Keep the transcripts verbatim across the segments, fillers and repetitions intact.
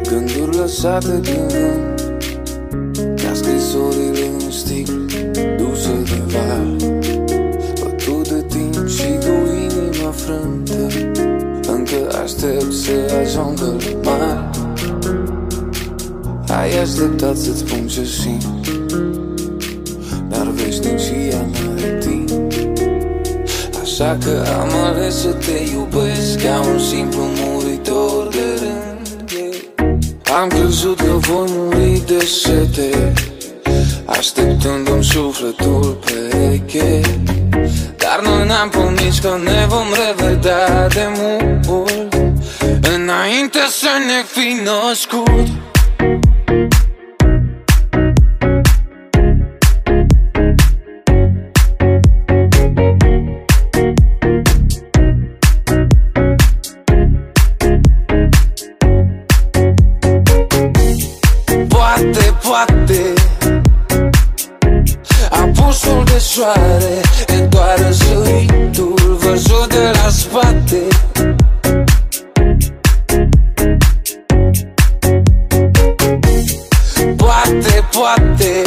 Gânduri lăsate din vânt, ca scrisorile în sticlă duse de val, bătut de timp și cu inima frântă. Încă aștept să ajungă la mare. Ai așteptat să-ți spun ce simt, dar veșnicia n-are timp. Așa că am ales să te iubesc ca un simplu muritor de rând, yeah. Am crezut că voi muri de sete, așteptându-mi sufletul pereche. Dar noi n-am promis că ne vom revedea de mult, înainte să ne fi născut. Poate, poate apusul de soare e doar răsăritul văzut de la spate. Poate, poate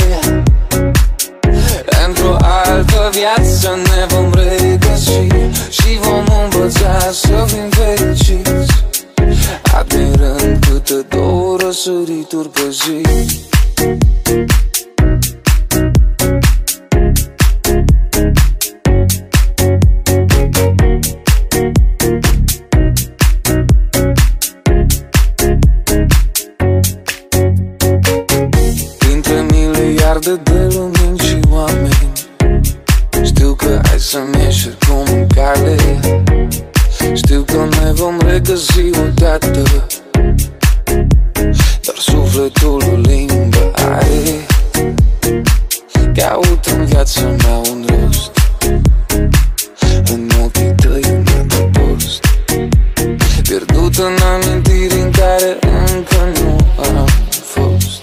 într-o altă viață ne vom regăsi și vom învăța să fim fericiți, admirând câte două răsărituri pe zi. Dintre miliarde de lumini și oameni, știu că ai să-mi ieși cum în cale. Știu că ne vom regăsi odată, dar sufletul o limbă are. Caut în viața mea un rost, în ochii tăi un adăpost, pierdut în amintiri în care încă nu am fost.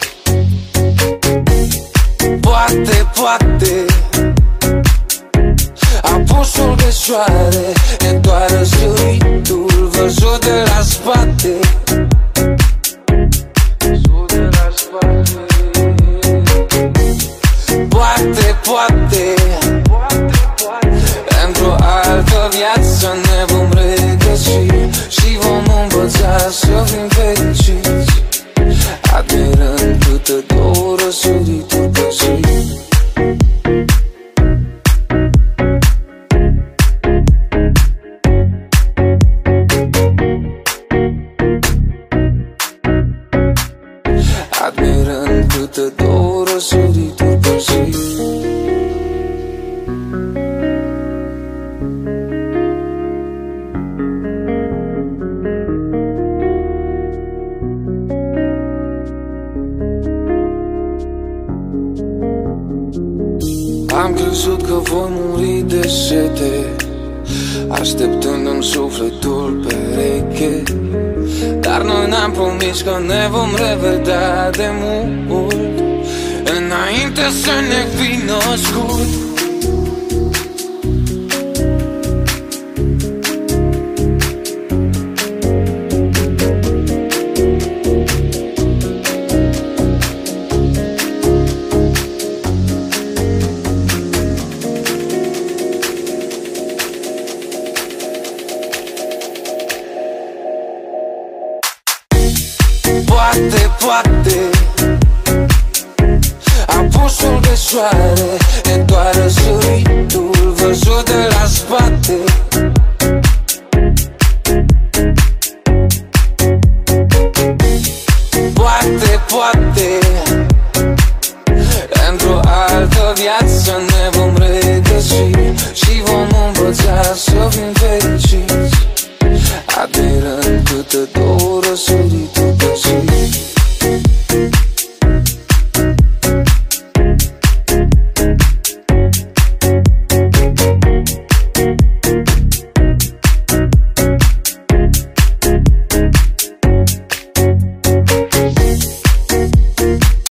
Poate, poate apusul de soare e doar răsăritul văzut de la spate. Poate, poate într-o altă viață ne vom regăsi și vom învăța să fim fericiți, admirând câte două răsărituri pe zi. Admirând câte două răsărituri pe zi. Am crezut că voi muri de sete, așteptându-mi sufletul pereche. Dar noi n-am promis că ne vom revedea de mult, înainte să ne fi născut. Poate, poate apusul de soare e doar răsăritul văzut de la spate.